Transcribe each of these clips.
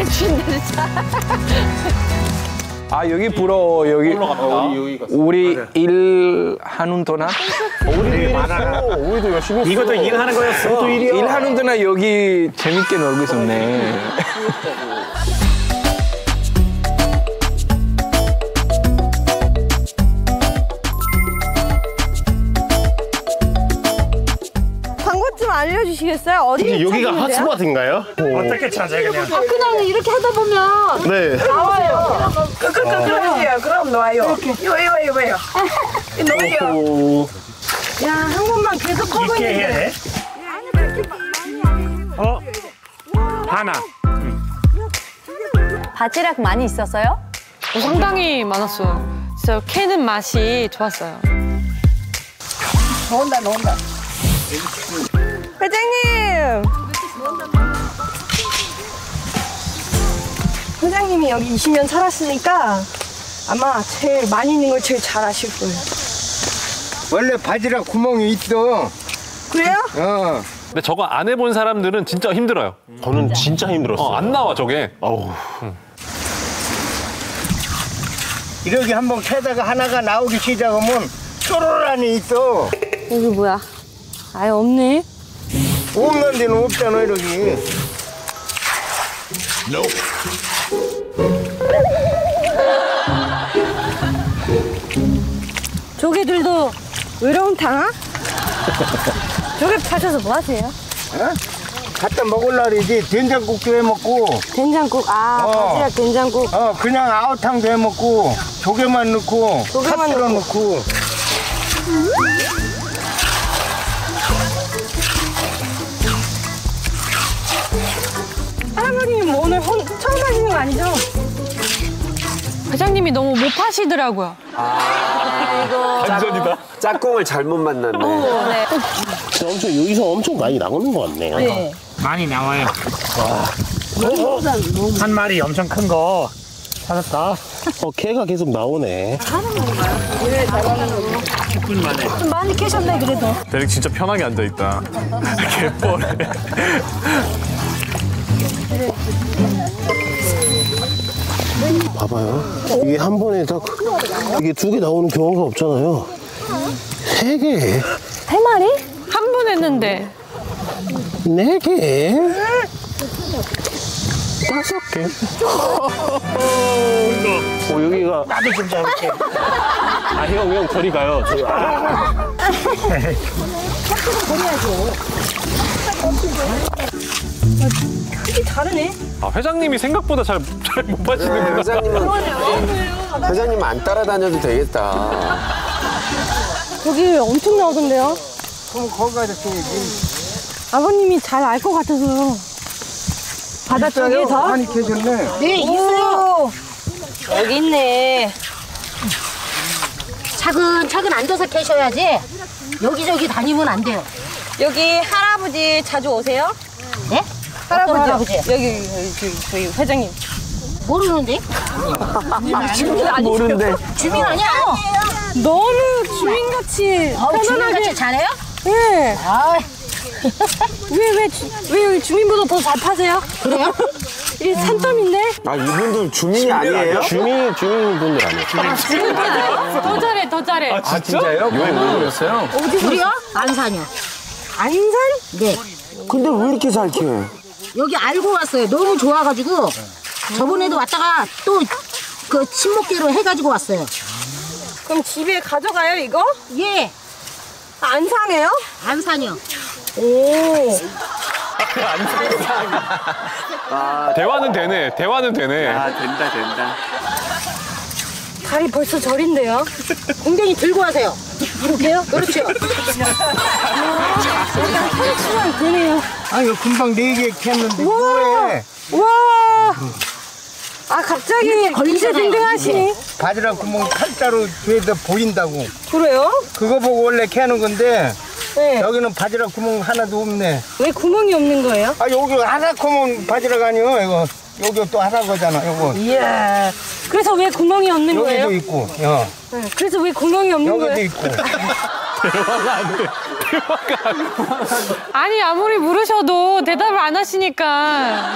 미친다 진짜. 아 여기 부러워 여기. 우리 일하는 동안. 우리 우리도 열심히. 이것도 일하는 거였어. 또 일이야. 일하는 동안 여기 재밌게 놀고 있었네. 방법 좀 알려주시겠어요? 어디 여기가 찾는데요? 핫스팟인가요? 어떻게 찾아 그냥? 그냥 이렇게 하다 보면 네. 나와요. 그럼 놓아요. 이거요. 놓아요. 야, 한 번만 계속 하고 있게 해야 있는데. 돼? 하나. 바지락 많이 있었어요? 상당히 많았어요. 진짜 캐는 맛이 좋았어요. 놓은다. 회장님! 회장님이 여기 20년 살았으니까 아마 제일 많이 있는 걸 제일 잘 아실 거예요. 원래 바지락 구멍이 있어. 그래요? 근데 저거 안 해본 사람들은 진짜 힘들어요. 저는 진짜 힘들었어요. 안 나와 저게. 어우. 이렇게 한번 캐다가 하나가 나오기 시작하면 쪼르르니 있어. 여기 뭐야? 아예 없네. 없는 데는 없잖아 이렇게. 조개들도 외로움 타나? 조개 파셔서 뭐 하세요? 갖다 먹을라리지. 된장국도 해 먹고. 된장국, 바지락 된장국. 그냥 아우탕도 해 먹고. 조개만 넣고. 조개만 팥 넣고. 할아버님 오늘 처음 하시는 거 아니죠? 회장님이 너무 못 파시더라고요. 완전이다. 짝꿍을 잘못 만났네. 네. 진짜 엄청 여기서 엄청 많이 나오는 것 같네요. 네. 많이 나와요. 한 마리 엄청 큰 거 찾았다. 개가 계속 나오네. 10분 만에. 좀 많이 캐셨네 그래도. 대릭 진짜 편하게 앉아 있다. 개뻘에. 봐봐요. 이게 한 번에 딱 이게 2개 나오는 경우가 없잖아요. 3개, 3마리? 한 번 했는데 4개, 5개. 여기가. 나도 좀 잡을게. 형 저리 가요. 크기 다르네. 회장님이 생각보다 잘 못 파시는구나. 회장님 안 따라다녀도 되겠다. 여기 엄청 나오던데요? 그럼 거기 가서 캐야지. 아버님이 잘 알 것 같아서. 바다 쪽에서? 많이 캐셨네. 네, 있어요. 여기 있네. 차근차근 앉아서 캐셔야지. 여기저기 다니면 안 돼요. 여기 할아버지 자주 오세요? 네? 어떤 할아버지? 여기 저희 회장님. 모르는데? 모르는데. 주민 아니야? 너무 주민같이 편안하게. 주민같이 잘해요? 네. 아, 왜 주민보다 더 잘 파세요? 그래요? 이게 산더미인데? 이분들 주민이 아니에요? 주민분들 아니에요. 더 잘해. 아 진짜요? 왜 모르겠어요? 우리요? 안산이요. 안산? 네. 근데 왜 이렇게 잘 캐? 여기 알고 왔어요. 너무 좋아가지고 저번에도 왔다가 또 그 친목계로 해가지고 왔어요. 그럼 집에 가져가요 이거? 예, 안산에요? 안산이요. 오. 대화는 되네. 대화는 되네. 된다. 다리 벌써 절인데요? 공댕이 들고 하세요. 이렇게요? 그렇죠. 한시간 되네요. 아유 금방 4개 캤는데 뭐해. 와. 아 갑자기 이제 등등하시니? 바지락 구멍 팔자로 뒤에서 보인다고. 그래요? 그거 보고 원래 캐는 건데 네. 여기는 바지락 구멍 하나도 없네. 왜 구멍이 없는 거예요? 여기 하나코면 바지락 아니요 이거. 여기 또 하나거잖아 이거. 이야. 그래서 왜 구멍이 없는 거예요? 여기도 있고. 네. 그래서 왜 구멍이 없는 여기도 거예요? 있고. 대화가 안 돼. 아니 아무리 물으셔도 대답을 안 하시니까.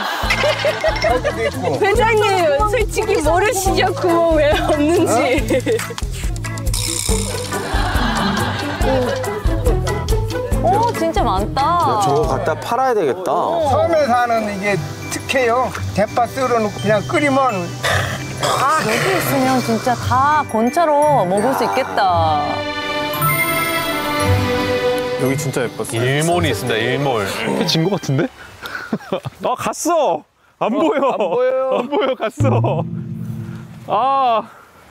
회장님 솔직히 모르시죠? 구멍 왜 없는지. 오, 진짜 많다. 저거 갖다 팔아야 되겠다. 섬에 사는 이게 특혜요. 대파 썰어놓고 그냥 끓이면 여기 있으면 진짜 다 건차로 먹을 수 있겠다. 여기 진짜 예뻤어요. 일몰이 있습니다. 일몰. 진 것 같은데? 아 갔어. 안 보여. 안 보여요. 안 보여. 갔어. 아.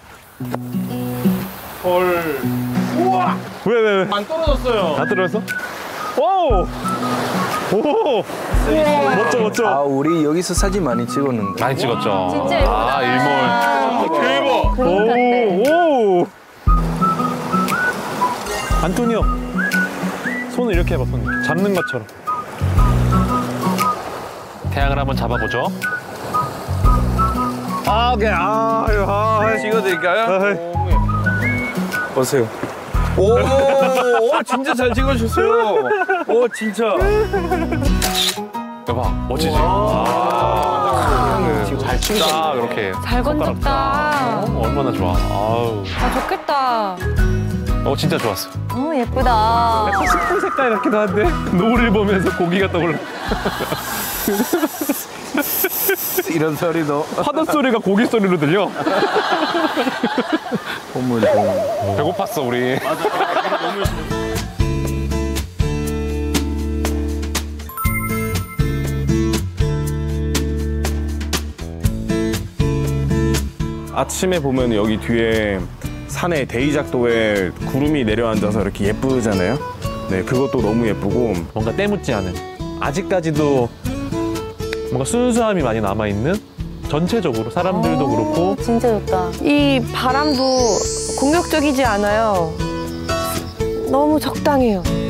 헐. 우와. 왜? 안 떨어졌어요. 안 떨어졌어? 오. 오. 멋져. 아, 우리 여기서 사진 많이 찍었는데. 많이 찍었죠. 진짜 예쁘다. 아 일몰. 대박. 그림 같대. 오. 안토니오. 손을 이렇게 해봐, 손. 잡는 것처럼. 태양을 한번 잡아보죠. 아, 오케이. 찍어드릴까요? 보세요. 오, 진짜 잘 찍어주셨어요. 오, 진짜. 여봐, 멋지지? 잘 친다, 이렇게. 잘 건졌다. 얼마나 좋아. 아우. 아 좋겠다. 진짜 좋았어. 예쁘다. 약간 숯불 색깔 같기도 한데 노을을 보면서 고기가 떠올라. 이런 소리도. 파도 소리가 고기 소리로 들려. 보물. 배고팠어 우리. 아침에 보면 여기 뒤에 산에 대이작도에 구름이 내려앉아서 이렇게 예쁘잖아요. 네, 그것도 너무 예쁘고 뭔가 때묻지 않은, 아직까지도 뭔가 순수함이 많이 남아있는, 전체적으로 사람들도 그렇고. 진짜 좋다. 이 바람도 공격적이지 않아요. 너무 적당해요.